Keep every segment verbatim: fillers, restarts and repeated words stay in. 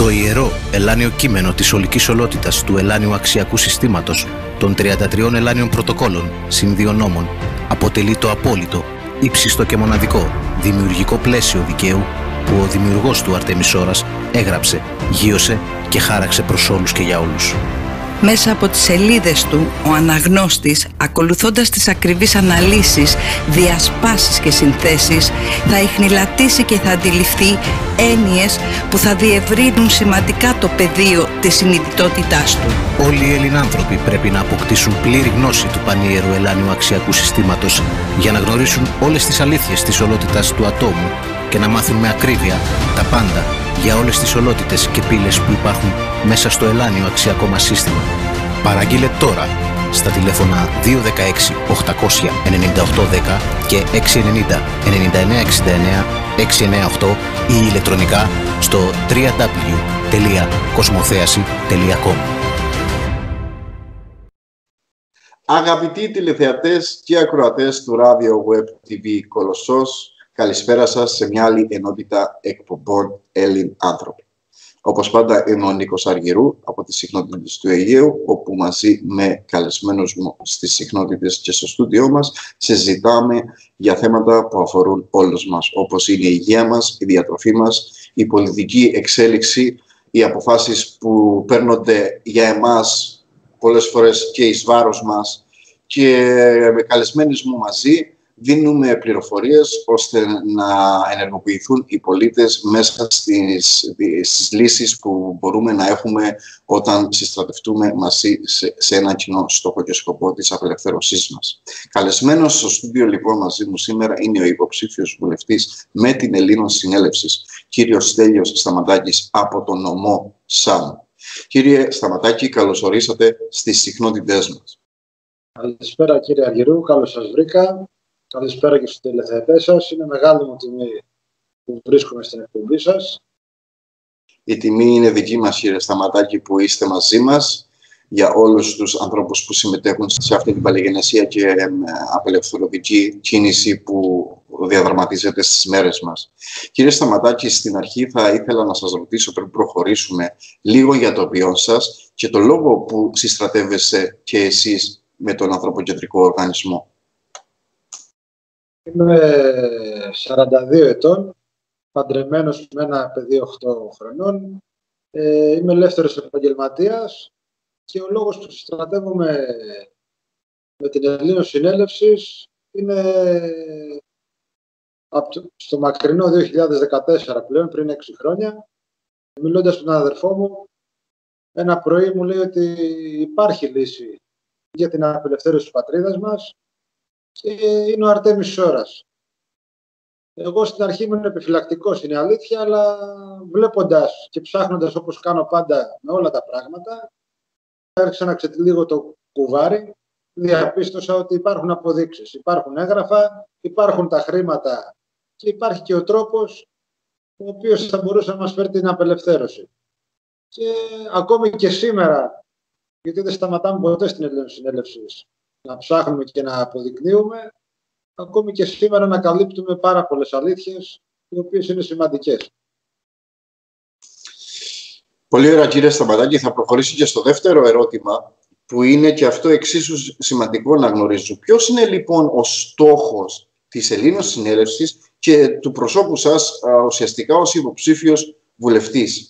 Το ιερό ελάνιο κείμενο της ολικής ολότητας του ελάνιου αξιακού συστήματος των τριάντα τριών ελάνιων πρωτοκόλων συν δύο νόμων αποτελεί το απόλυτο, ύψιστο και μοναδικό δημιουργικό πλαίσιο δικαίου που ο δημιουργός του Αρτεμισόρας έγραψε, γείωσε και χάραξε προς όλους και για όλους. Μέσα από τις σελίδες του, ο αναγνώστης, ακολουθώντας τις ακριβείς αναλύσεις, διασπάσεις και συνθέσεις, θα ιχνηλατήσει και θα αντιληφθεί έννοιες που θα διευρύνουν σημαντικά το πεδίο της συνειδητότητάς του. Όλοι οι Ελληνάνθρωποι πρέπει να αποκτήσουν πλήρη γνώση του πανιέρου ελάνιου αξιακού συστήματος για να γνωρίσουν όλες τις αλήθειες της ολότητας του ατόμου και να μάθουν με ακρίβεια τα πάντα για όλες τις ολότητες και πύλες που υπάρχουν μέσα στο ελάνιο αξιακό μας σύστημα. Παραγγείλε τώρα στα τηλέφωνα δύο ένα έξι οκτακόσια ενενήντα οκτώ δέκα και έξι ενενήντα ενενήντα εννέα εξήντα εννέα έξι εννέα οκτώ ή ηλεκτρονικά στο double-u double-u double-u τελεία κοσμοθέαση τελεία com. Αγαπητοί τηλεθεατές και ακροατές του Radio Web τι βι Κολοσσός, καλησπέρα σας σε μια άλλη ενότητα εκπομπών Έλλην άνθρωποι. Όπως πάντα είμαι ο Νίκος Αργυρού από τις συχνότητες του Αιγαίου, όπου μαζί με καλεσμένους μου στις συχνότητες και στο στούντιό μας συζητάμε για θέματα που αφορούν όλους μας, όπως είναι η υγεία μας, η διατροφή μας, η πολιτική εξέλιξη, οι αποφάσεις που παίρνονται για εμάς πολλές φορές και εις βάρος μας, και με καλεσμένους μου μαζί δίνουμε πληροφορίες ώστε να ενεργοποιηθούν οι πολίτες μέσα στις, στις λύσεις που μπορούμε να έχουμε όταν συστρατευτούμε μαζί σε, σε ένα κοινό στόχο και σκοπό της απελευθέρωσής μας. Καλεσμένος στο στούντιο λοιπόν μαζί μου σήμερα είναι ο υποψήφιος βουλευτής με την Ελλήνων Συνέλευσης, κύριος Στέλιος Σταματάκης από τον νομό ΣΑΜ. Κύριε Σταματάκη, καλώς ορίσατε στις συχνότητές μας. Καλησπέρα κύριε Αργυρού, καλώς σας βρήκα. Καλησπέρα και στους τηλεθεατές σας. Είναι μεγάλη μου τιμή που βρίσκομαι στην εκπομπή σας. Η τιμή είναι δική μας, κύριε Σταματάκη, που είστε μαζί μας, για όλους τους ανθρώπους που συμμετέχουν σε αυτή την παλαιγενεσία και απελευθερωτική κίνηση που διαδραματίζεται στις μέρες μας. Κύριε Σταματάκη, στην αρχή θα ήθελα να σας ρωτήσω, πριν προχωρήσουμε, λίγο για το ποιόν σας και το λόγο που συστρατεύεστε και εσείς με τον ανθρωποκεντρικό οργανισμό. Είμαι σαράντα δύο ετών, παντρεμένος με ένα παιδί οκτώ χρονών. Ε, είμαι ελεύθερος επαγγελματίας και ο λόγος που συστρατεύομαι με την Ελλήνων Συνέλευσης είναι από το, στο μακρινό δύο χιλιάδες δεκατέσσερα πλέον, πριν έξι χρόνια. Μιλώντας με τον αδερφό μου, ένα πρωί μου λέει ότι υπάρχει λύση για την απελευθέρωση της πατρίδας μας και είναι ο Αρτεμισόρας. Εγώ στην αρχή ήμουν επιφυλακτικός, είναι αλήθεια, αλλά βλέποντας και ψάχνοντας όπως κάνω πάντα με όλα τα πράγματα, άρχισα να ξετυλίγω το κουβάρι, διαπίστωσα ότι υπάρχουν αποδείξεις, υπάρχουν έγγραφα, υπάρχουν τα χρήματα και υπάρχει και ο τρόπος ο οποίος θα μπορούσε να μας φέρει την απελευθέρωση. Και ακόμη και σήμερα, γιατί δεν σταματάμε ποτέ στην Ελλήνων Συνέλευση να ψάχνουμε και να αποδεικνύουμε, ακόμη και σήμερα ανακαλύπτουμε πάρα πολλές αλήθειες, οι οποίες είναι σημαντικές. Πολύ ωραία, κύριε Σταματάκη. Θα προχωρήσω και στο δεύτερο ερώτημα, που είναι και αυτό εξίσου σημαντικό να γνωρίζω. Ποιος είναι λοιπόν ο στόχος της Ελλήνων Συνέλευσης και του προσώπου σας ουσιαστικά ως υποψήφιος βουλευτής?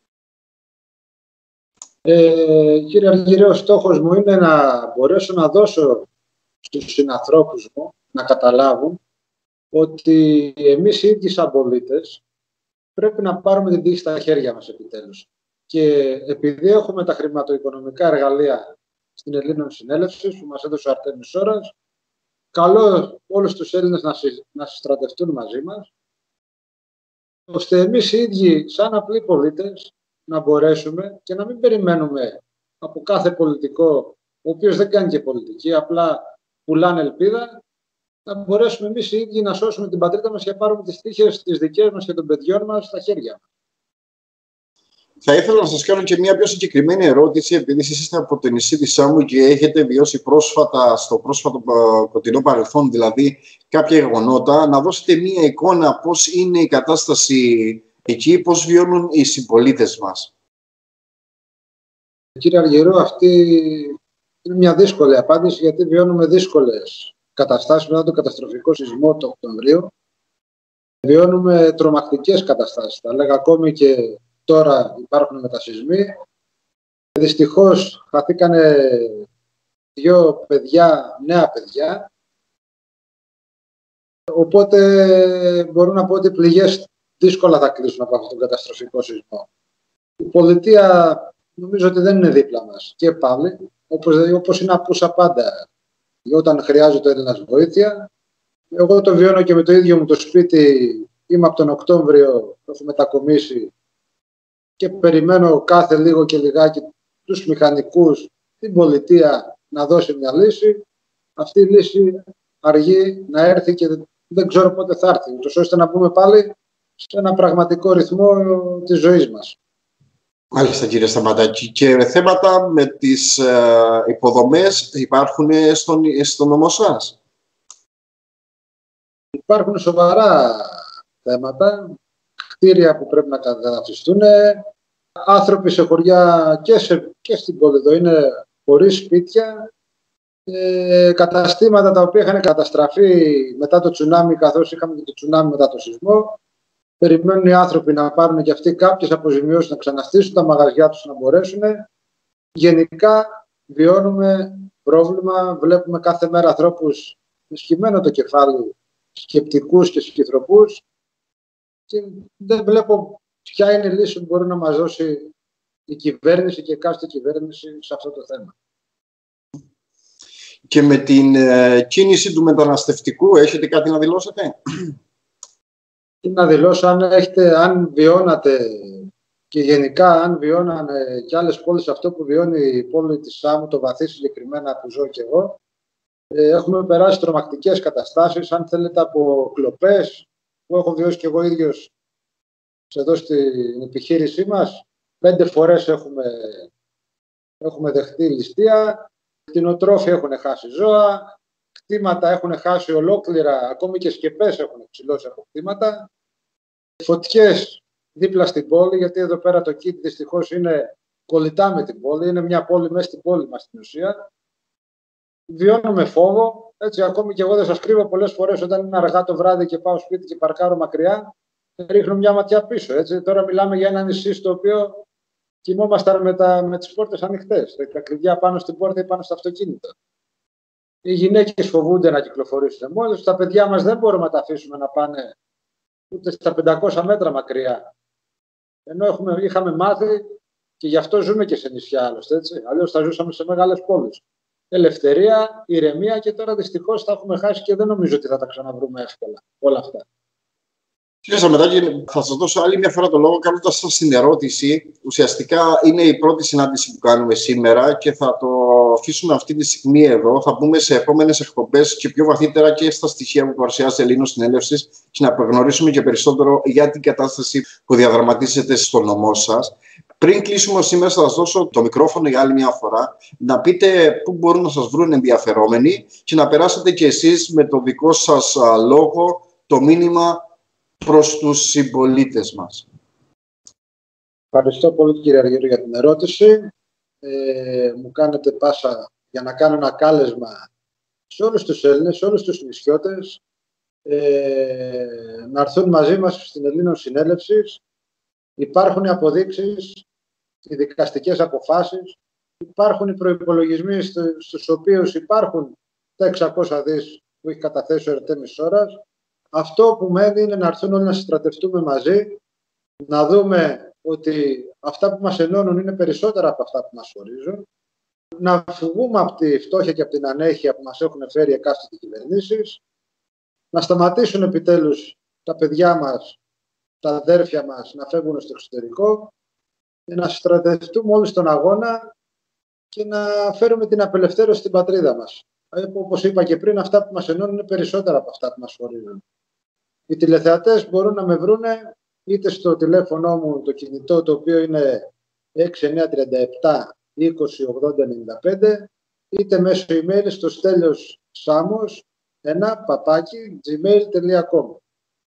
Ε, κύριε Αργυρέ, ο στόχος μου είναι να μπορέσω να δώσω στους συνανθρώπους μου να καταλάβουν ότι εμείς οι ίδιοι σαν πολίτες πρέπει να πάρουμε την τύχη στα χέρια μας επιτέλους. Και επειδή έχουμε τα χρηματοοικονομικά εργαλεία στην Ελλήνων Συνέλευση που μας έδωσε ο Αρτεμισόρας, καλώ όλους τους Έλληνες να, συ, να συστρατευτούν μαζί μας, ώστε εμείς οι ίδιοι σαν απλοί πολίτες να μπορέσουμε και να μην περιμένουμε από κάθε πολιτικό, ο οποίος δεν κάνει και πολιτική, απλά πουλάνε ελπίδα, να μπορέσουμε εμείς οι ίδιοι να σώσουμε την πατρίδα μας και να πάρουμε τις τύχες τις δικές μας και των παιδιών μας στα χέρια μας. Θα ήθελα να σας κάνω και μια πιο συγκεκριμένη ερώτηση, επειδή εσείς είστε από το νησί της Σάμου και έχετε βιώσει πρόσφατα, στο πρόσφατο κοντινό παρελθόν, δηλαδή κάποια γεγονότα, να δώσετε μια εικόνα πώς είναι η κατάσταση εκεί πώς βιώνουν οι συμπολίτες μας? Κύριε Αργυρό, αυτή είναι μια δύσκολη απάντηση, γιατί βιώνουμε δύσκολες καταστάσεις μετά τον καταστροφικό σεισμό του Οκτωβρίου. Βιώνουμε τρομακτικές καταστάσεις. Θα λέγα ακόμη και τώρα υπάρχουν μετασεισμοί. Δυστυχώς χαθήκανε δύο παιδιά, νέα παιδιά. Οπότε μπορώ να πω ότι οι πληγές δύσκολα θα κλείσουν από αυτόν τον καταστροφικό σεισμό. Η πολιτεία νομίζω ότι δεν είναι δίπλα μας. Και πάλι, όπως, όπως είναι απούσα πάντα, όταν χρειάζεται ο Έλληνας βοήθεια. Εγώ το βιώνω και με το ίδιο μου το σπίτι. Είμαι από τον Οκτώβριο, το έχω μετακομίσει και περιμένω κάθε λίγο και λιγάκι τους μηχανικούς, την πολιτεία να δώσει μια λύση. Αυτή η λύση αργεί να έρθει και δεν ξέρω πότε θα έρθει, ούτως ώστε να μπούμε πάλι σε ένα πραγματικό ρυθμό της ζωής μας. Μάλιστα, κύριε Σταματάκη. Και θέματα με τις ε, υποδομές υπάρχουν στον, στον νομό σας? Υπάρχουν σοβαρά θέματα, κτίρια που πρέπει να καταδαφιστούν, άνθρωποι σε χωριά και, σε, και στην πόλη εδώ είναι χωρίς σπίτια, ε, καταστήματα τα οποία είχαν καταστραφεί μετά το τσουνάμι, καθώς είχαμε και το τσουνάμι μετά το σεισμό. Περιμένουν οι άνθρωποι να πάρουν και αυτοί κάποιες αποζημιώσεις, να ξαναστήσουν τα μαγαζιά τους, να μπορέσουν. Γενικά βιώνουμε πρόβλημα, βλέπουμε κάθε μέρα ανθρώπους με σκυμμένο το κεφάλι, σκεπτικούς και σκυθροπούς, και δεν βλέπω ποια είναι η λύση που μπορεί να μας δώσει η κυβέρνηση και κάθε κυβέρνηση σε αυτό το θέμα. Και με την ε, κίνηση του μεταναστευτικού έχετε κάτι να δηλώσετε? Τι να δηλώσω, αν, έχετε, αν βιώνατε και γενικά αν βιώνανε και άλλες πόλεις αυτό που βιώνει η πόλη της Σάμου, το Βαθύ συγκεκριμένα που ζω και εγώ, ε, έχουμε περάσει τρομακτικές καταστάσεις, αν θέλετε, από κλοπές που έχω βιώσει και εγώ ίδιος εδώ στην επιχείρησή μας. Πέντε φορές έχουμε, έχουμε δεχτεί ληστεία, κτηνοτρόφοι έχουν χάσει ζώα, κτήματα έχουν χάσει ολόκληρα, ακόμη και σκεπές έχουν ψηλώσει από κτήματα. Φωτιές δίπλα στην πόλη, γιατί εδώ πέρα το ΚΙΤ δυστυχώς είναι κολλητά με την πόλη, είναι μια πόλη μέσα στην πόλη μας στην ουσία. Βιώνουμε φόβο, έτσι, ακόμη και εγώ δεν σας κρύβω, πολλές φορές όταν είναι αργά το βράδυ και πάω σπίτι και παρκάρω μακριά, ρίχνω μια ματιά πίσω. Έτσι. Τώρα μιλάμε για ένα νησί στο οποίο κοιμόμασταν με, τα, με τις πόρτες ανοιχτές, τα κλειδιά πάνω στην πόρτα ή πάνω στο αυτοκίνητο. Οι γυναίκες φοβούνται να κυκλοφορήσουν μόλις, τα παιδιά μας δεν μπορούμε να τα αφήσουμε να πάνε ούτε στα πεντακόσια μέτρα μακριά. Ενώ έχουμε, είχαμε μάθει και γι' αυτό ζούμε και σε νησιά άλλωστε, έτσι. Αλλιώς θα ζούσαμε σε μεγάλες πόλεις. Ελευθερία, ηρεμία, και τώρα δυστυχώς τα έχουμε χάσει και δεν νομίζω ότι θα τα ξαναβρούμε εύκολα όλα αυτά. Κύριε Σταματάκη, θα σας δώσω άλλη μια φορά το λόγο κάνοντας σας την ερώτηση. Ουσιαστικά είναι η πρώτη συνάντηση που κάνουμε σήμερα και θα το αφήσουμε αυτή τη στιγμή εδώ. Θα μπούμε σε επόμενες εκπομπές και πιο βαθύτερα και στα στοιχεία που παρουσιάζει Ελλήνος Συνέλευσης και να προγνωρίσουμε και περισσότερο για την κατάσταση που διαδραματίζεται στο νομό σας. Πριν κλείσουμε σήμερα, θα σας δώσω το μικρόφωνο για άλλη μια φορά να πείτε πού μπορούν να σας βρουν ενδιαφερόμενοι και να περάσετε κι εσείς με το δικό σας λόγο το μήνυμα προς τους συμπολίτες μας. Ευχαριστώ πολύ, κύριε Αργύρου, για την ερώτηση. Ε, μου κάνετε πάσα για να κάνω ένα κάλεσμα σε όλους τους Έλληνες, σε όλους τους νησιώτες, ε, να έρθουν μαζί μας στην Ελλήνων Συνέλευσης. Υπάρχουν οι αποδείξεις, οι δικαστικές αποφάσεις, υπάρχουν οι προϋπολογισμοί στους οποίους υπάρχουν τα εξακόσια δις που έχει καταθέσει ο Ερτέμις Σόρας. Αυτό που μένει είναι να έρθουν όλοι να συστρατευτούμε μαζί, να δούμε ότι αυτά που μας ενώνουν είναι περισσότερα από αυτά που μας χωρίζουν, να φυγούμε από τη φτώχεια και από την ανέχεια που μας έχουν φέρει εκάστοτε κυβερνήσεις, να σταματήσουν επιτέλους τα παιδιά μας, τα αδέρφια μας να φεύγουν στο εξωτερικό και να συστρατευτούμε όλοι στον αγώνα και να φέρουμε την απελευθέρωση στην πατρίδα μας. Όπως είπα και πριν, αυτά που μας ενώνουν είναι περισσότερα από αυτά που μας χωρίζουν. Οι τηλεθεατές μπορούν να με βρούνε είτε στο τηλέφωνο μου το κινητό, το οποίο είναι έξι εννιά τρία επτά είκοσι ογδόντα ενενήντα πέντε, είτε μέσω email στο στέλιος σάμος ένα παπάκι gmail τελεία com.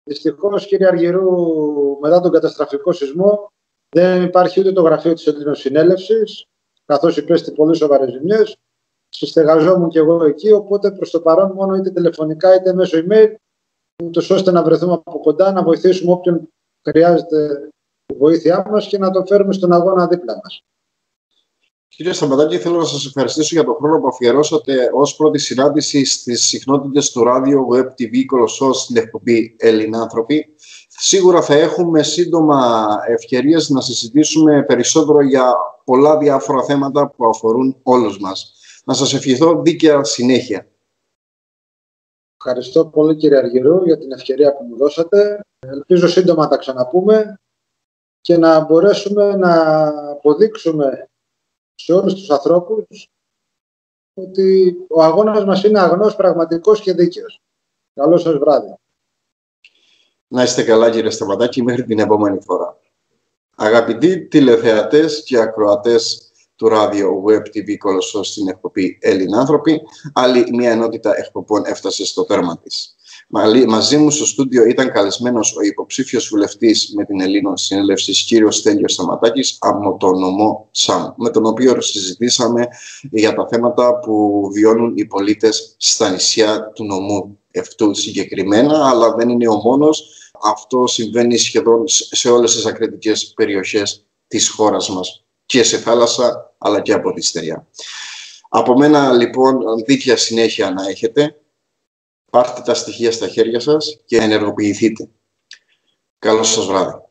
Δυστυχώς, κύριε Αργυρού, μετά τον καταστροφικό σεισμό δεν υπάρχει ούτε το γραφείο της Ελληνοσυνέλευσης, καθώς υπέστη πολύ σοβαρές ζημιές. Συστεγαζόμουν και εγώ εκεί, οπότε προς το παρόν μόνο είτε τηλεφωνικά είτε μέσω email, ούτως ώστε να βρεθούμε από κοντά, να βοηθήσουμε όποιον χρειάζεται τη βοήθειά μας και να το φέρουμε στον αγώνα δίπλα μας. Κύριε Σταματάκη, θέλω να σας ευχαριστήσω για τον χρόνο που αφιερώσατε ως πρώτη συνάντηση στις συχνότητες του ράδιο Web τι βι Κολοσσός στην εκπομπή Ελληνάνθρωποι. Σίγουρα θα έχουμε σύντομα ευκαιρίες να συζητήσουμε περισσότερο για πολλά διάφορα θέματα που αφορούν όλους μας. Να σας ευχηθώ δίκαια συνέχεια. Ευχαριστώ πολύ, κύριε Αργυρού, για την ευκαιρία που μου δώσατε. Ελπίζω σύντομα να τα ξαναπούμε και να μπορέσουμε να αποδείξουμε σε όλους τους ανθρώπους ότι ο αγώνας μας είναι αγνός, πραγματικός και δίκαιος. Καλό σας βράδυ. Να είστε καλά, κύριε Σταματάκη, μέχρι την επόμενη φορά. Αγαπητοί τηλεθεατές και ακροατές του ράδιο Web τι βι Κολοσσός στην εκπομπή Ελληνάνθρωποι, άλλη μια ενότητα εκπομπών έφτασε στο τέρμα της. Μαζί μου στο στούντιο ήταν καλεσμένος ο υποψήφιος βουλευτής με την Ελληνοσυνέλευση, κύριος Στέλιος Σταματάκης, από το νομό ΣΑΜ, με τον οποίο συζητήσαμε για τα θέματα που βιώνουν οι πολίτες στα νησιά του νομού αυτού συγκεκριμένα, αλλά δεν είναι ο μόνος. Αυτό συμβαίνει σχεδόν σε όλες τις ακριτικές περιοχές της χώρας μας, και σε θάλασσα, αλλά και από τη στεριά. Από μένα, λοιπόν, δίκαια συνέχεια να έχετε. Πάρτε τα στοιχεία στα χέρια σας και ενεργοποιηθείτε. Καλό σας βράδυ.